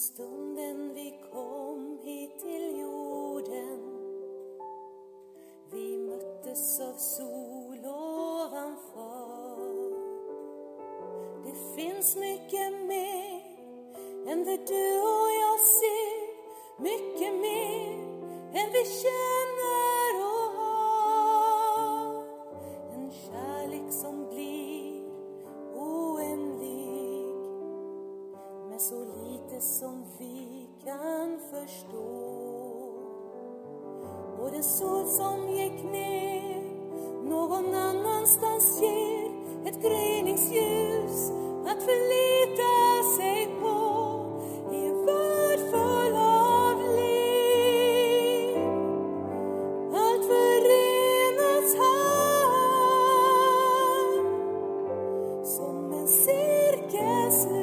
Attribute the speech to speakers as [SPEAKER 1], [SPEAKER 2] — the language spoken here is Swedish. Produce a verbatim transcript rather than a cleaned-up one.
[SPEAKER 1] stunden vi kom hit till jorden, vi möttes av sol ovanför. Det finns mycket mer än det du och jag ser, mycket mer än vi känner och har. En kärlek som blir oändlig, med så lite som vi kan förstå. Och den sol som gick ner någon annanstans ger ett gryningsljus att förlita sig på i en värld full av liv. Allt förenats här som en cirkels liv.